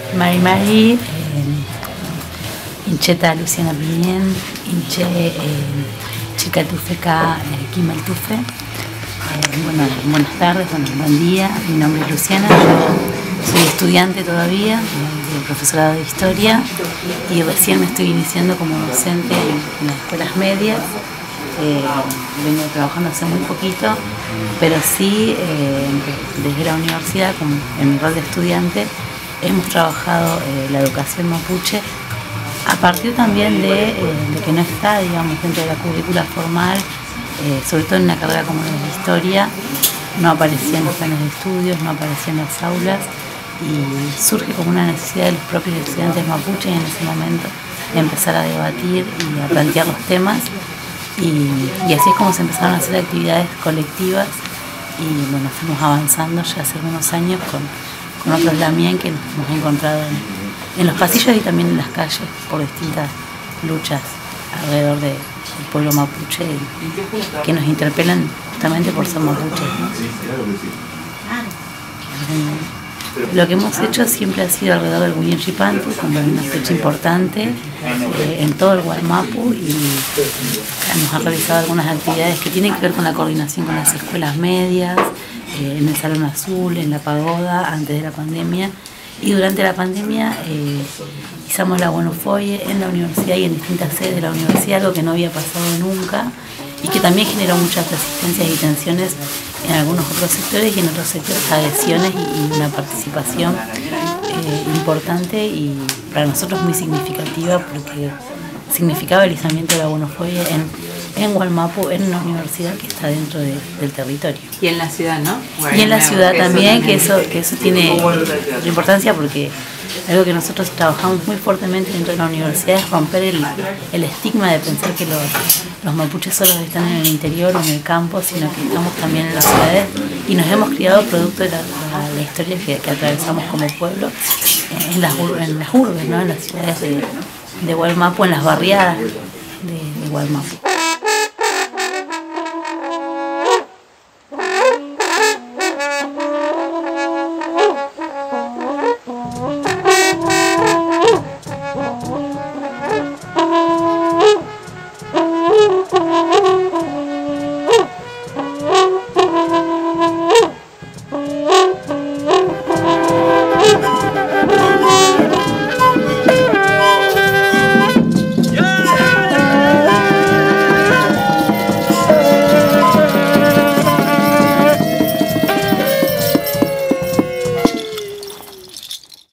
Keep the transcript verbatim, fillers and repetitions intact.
Mari Mari, eh, Incheta Luciana Piñén, Inche eh, Chicatufeca eh, Kimaltufe. Eh, bueno, buenas tardes, bueno, buen día, mi nombre es Luciana, yo soy estudiante todavía, de profesorado de historia y recién me estoy iniciando como docente en, en las escuelas medias. Eh, vengo trabajando hace muy poquito, pero sí eh, desde la universidad, como en mi rol de estudiante, hemos trabajado eh, la educación mapuche a partir también de, eh, de que no está, digamos, dentro de la currícula formal, eh, sobre todo en una carrera como la de historia, no aparecía en los planes de estudios, no aparecía en las aulas y surge como una necesidad de los propios estudiantes mapuches en ese momento de empezar a debatir y a plantear los temas. Y, y así es como se empezaron a hacer actividades colectivas y bueno, fuimos avanzando ya hace algunos años con, con otros Lamien que nos hemos encontrado en, en los pasillos y también en las calles por distintas luchas alrededor de, del pueblo mapuche y, que nos interpelan justamente por ser mapuches, ¿no? Lo que hemos hecho siempre ha sido alrededor del Huillinchipantu, como una fecha importante eh, en todo el Gualmapu, y hemos realizado algunas actividades que tienen que ver con la coordinación con las escuelas medias, eh, en el Salón Azul, en la Pagoda, antes de la pandemia, y durante la pandemia eh, izamos la Buenofoye en la universidad y en distintas sedes de la universidad, algo que no había pasado nunca y que también generó muchas resistencias y tensiones en algunos otros sectores y en otros sectores adhesiones y una participación eh, importante y para nosotros muy significativa porque significaba el izamiento de la Buenofoye en, en Gualmapu, en una universidad que está dentro de, del territorio. Y en la ciudad, ¿no? Y en la ciudad también, que eso, que eso tiene importancia porque algo que nosotros trabajamos muy fuertemente dentro de la universidad es romper el, el estigma de pensar que los, los mapuches solo están en el interior o en el campo, sino que estamos también en las ciudades y nos hemos criado producto de la, la, la historia que, que atravesamos como pueblo en las, en las urbes, ¿no? En las ciudades de, de Gualmapu, en las barriadas de, de Gualmapu.